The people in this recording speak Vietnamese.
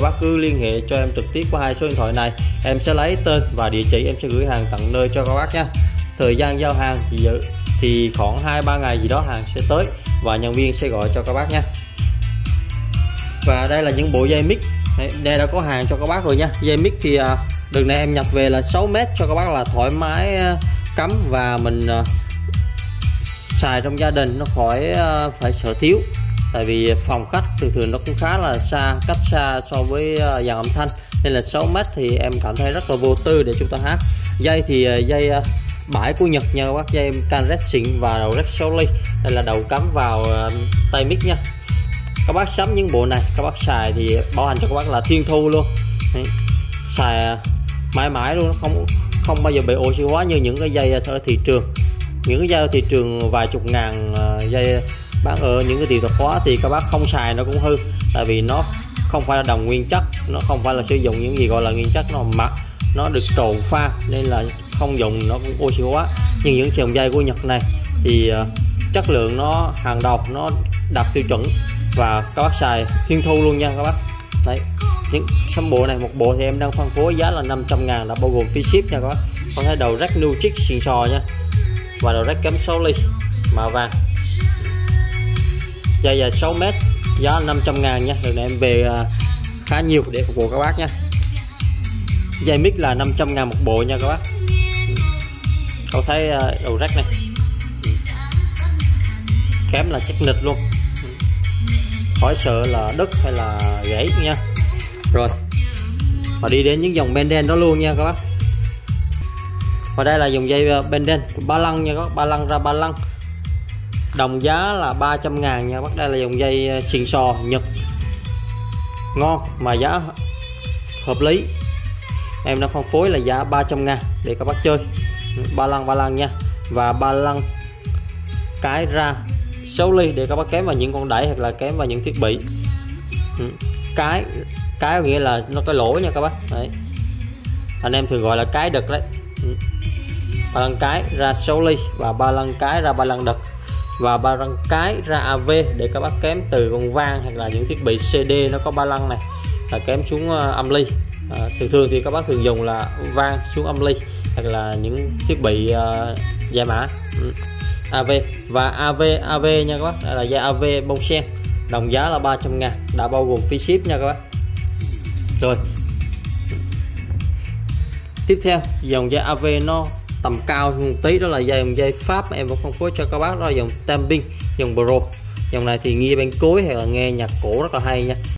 các bác cứ liên hệ cho em trực tiếp qua hai số điện thoại này, em sẽ lấy tên và địa chỉ, em sẽ gửi hàng tận nơi cho các bác nha. Thời gian giao hàng thì khoảng 2-3 ngày gì đó hàng sẽ tới và nhân viên sẽ gọi cho các bác nha. Và đây là những bộ dây mic, đây đã có hàng cho các bác rồi nha. Dây mic thì đường này em nhập về là 6m cho các bác là thoải mái cắm và mình xài trong gia đình, nó khỏi phải sợ thiếu. Tại vì phòng khách thường nó cũng khá là xa, cách xa so với dàn âm thanh, nên là 6m thì em cảm thấy rất là vô tư để chúng ta hát. Dây thì dây bãi của Nhật nha các bác, dây Canret xịn và đầu rắc 6 ly. Đây là đầu cắm vào tay mic nha. Các bác sắm những bộ này các bác xài thì bảo hành cho các bác là thiên thu luôn. Đấy, xài mãi mãi luôn, nó không bao giờ bị oxy hóa như những cái dây ở thị trường. Những cái dây ở thị trường vài chục ngàn dây bán ở những cái tiệm tạp hóa thì các bác không xài nó cũng hư, tại vì nó không phải là đồng nguyên chất, nó không phải là sử dụng những gì gọi là nguyên chất, nó được trộn pha nên là không dùng nó cũng oxy hóa. Nhưng những dòng dây của Nhật này thì chất lượng nó hàng đầu, nó đạt tiêu chuẩn và các bác xài thiên thu luôn nha các bác. Đấy, những sắm bộ này, một bộ thì em đang phân phối giá là 500.000 là bao gồm phí ship nha các bác. Con thấy đầu rắc Nutrix xịn sò nha, và đầu rắc cắm 6 ly màu vàng, dây dài 6m, giá 500.000 nha. Lần này em về khá nhiều để phục vụ các bác nha. Dây mic là 500.000 một bộ nha các bác. Cậu thấy đầu rắc này kém là chắc nịch luôn, khỏi sợ là đứt hay là gãy nha. Rồi và đi đến những dòng benden đó luôn nha các bác. Và đây là dòng dây benden ba lăng nha các bác, ba lăng ra ba lăng, đồng giá là 300.000 nha các bác. Đây là dòng dây xịn sò Nhật ngon mà giá hợp lý, em đã phân phối là giá 300.000 để các bác chơi. Ba lăng nha, và ba lăng cái ra 6 ly để các bác kém vào những con đẩy hoặc là kém vào những thiết bị. Cái có nghĩa là nó có lỗ nha các bác. Đấy, anh em thường gọi là cái đực đấy. Ba lăng cái ra 6 ly và ba lăng cái ra ba lăng đực, và ba lăng cái ra AV để các bác kém từ con vang hoặc là những thiết bị CD nó có ba lăng này là kém xuống âm ly. Thường thì các bác thường dùng là vang xuống âm ly hoặc là những thiết bị giải mã AV và AV nha các bác. Đây là dây AV bông sen, đồng giá là 300.000 đã bao gồm phí ship nha các bác. Rồi tiếp theo dòng dây AV nó tầm cao hơn một tí, đó là dòng dây Pháp mà em vẫn phân phối cho các bác, đó là dòng Tamping, dòng Pro. Dòng này thì nghe bên cối hay là nghe nhạc cổ rất là hay nha.